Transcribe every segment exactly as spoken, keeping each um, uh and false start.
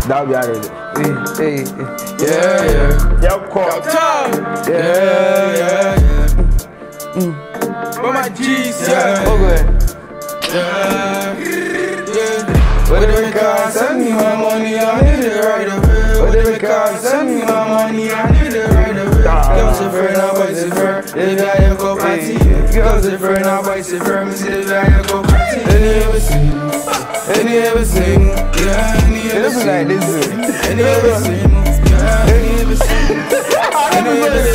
That be already. Hey, hey, yeah, yeah. Yaw Tog. Yeah, yeah, yeah. Mm. For my G's, yeah. Oh, go ahead. Yeah, yeah. What do we call? Send me my money, I need it right away. What do we call? Send me my money, I need it right away. Girls are friend, now boys are friend. They got your go party. Girls are friend, now boys are friend. Me see they got your go party. Any ever sing? Any ever sing? Yeah, any ever sing? Like this. Any ever sing? Yeah, any ever sing? Any ever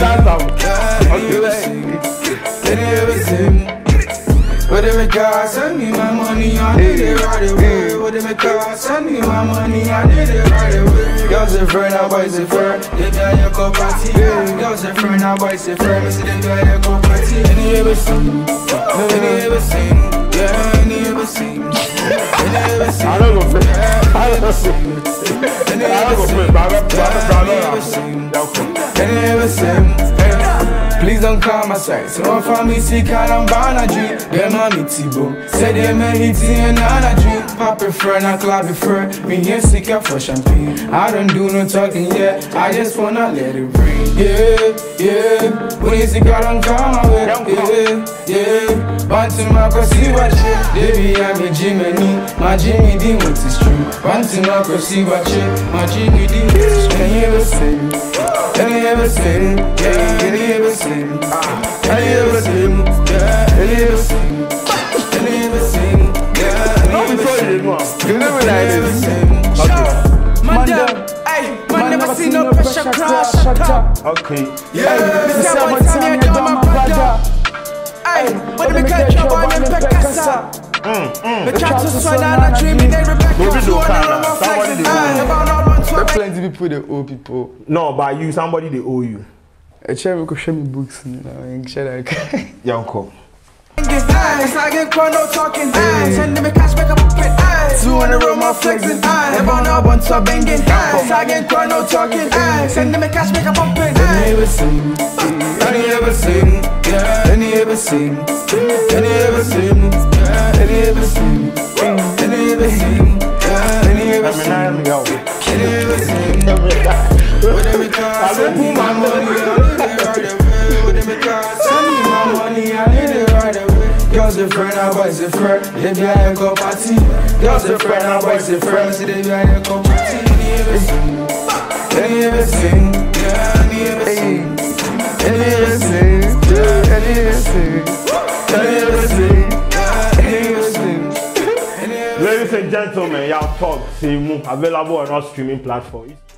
sing? Any ever sing? What do we call? Send me my money, I need it right away. What do we call? Send me my money, I need it right away. Girls are friend, now boys are friend. They got your go party. Girls are friend, now boys are friend. Me see they got your go party. Any ever sing? Any ever sing? Yeah, any ever sing? Any ever sing? I don't go fit. I don't go fit. I don't go fit. I don't sing. Any ever sing? Please don't call my side. So I'm from me, see, can I'm bound a dream. Them on me, T-Bo. Say they may hit and on a dream. Pop a friend, I clap a friend. Me here, sick up for champagne. I don't do no talking yet. I just wanna let it rain. Yeah, yeah. When you see, God, don't call my way. Yeah, yeah. Want to make us see what shit. Baby, I'm a Jimmy. My Jimmy D wants to stream. Want to make us see what shit. My Jimmy D wants to stream. Can you ever sing? Can you ever sing? Yeah, can you ever sing? Can you ever sing? Yeah, can you ever sing? Can you ever sing? Yeah, can you ever sing? You never like this. Man down, ayy, man never seen no pressure crash. Okay. Yeah, this is one time you're my brother. Ayy, when we catch your one and peck us up. The cat is swine and a dream, they Rebecca. You want to run my flex and I. Plenty people, they owe people. No, by you, somebody they owe you. A chair will show me books. Yaw Tog. It's like a Kwadwo talking. Send me cash back up with two on the road, my flexing. Never know about to banging. It's like a Kwadwo talking. Send me cash back up with. Any ever sing? Any ever sing? Yeah. Any ever sing? Any ever sing? Yeah. Any ever sing? Any ever sing? Yeah. Any ever sing? Any ever sing? Whatever it costs, send me my money, I need it right away. Whatever it costs, send me my money, I need it right away. Girls are friend, now boys are friend. They be at go party. Girls are friend, now boys are friend. See they be at go party. Any ever sing? Any ever sing? Yeah, any ever sing? Any ever sing? Yeah, any ever sing? Any ever sing? Yeah, any ever sing? Ladies and gentlemen, Yaw Tog, available on all streaming platforms.